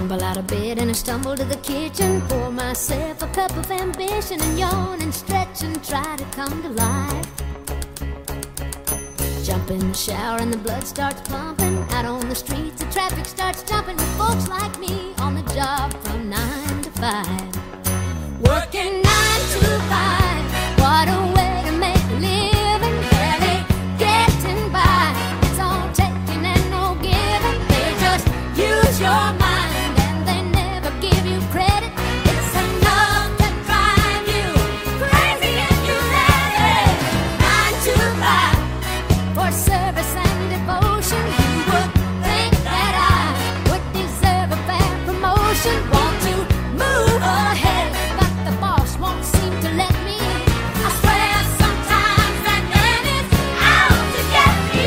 Tumble out of bed and I stumble to the kitchen, pour myself a cup of ambition and yawn and stretch and try to come to life. Jump in the shower and the blood starts pumping. Out on the streets the traffic starts jumping with folks like me on the job from 9 to 5. Working 9 to 5, what a way to make a living. Barely getting by, it's all taking and no giving. They just use your mind and they never give you credit. It's enough to drive you crazy and you let it. 9 to 5 for service and devotion. You would think that I would deserve a fair promotion. Want to move ahead, but the boss won't seem to let me. I swear sometimes that man is out to get me.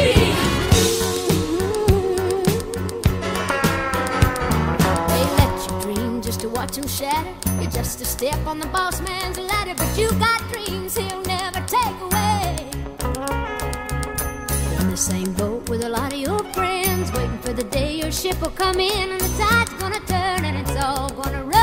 They let you dream just to watch him shatter. You're just a step on the boss man's ladder, but you got dreams he'll never take away. In the same boat with a lot of your friends, waiting for the day your ship will come in and the tide's gonna turn and it's all gonna rain.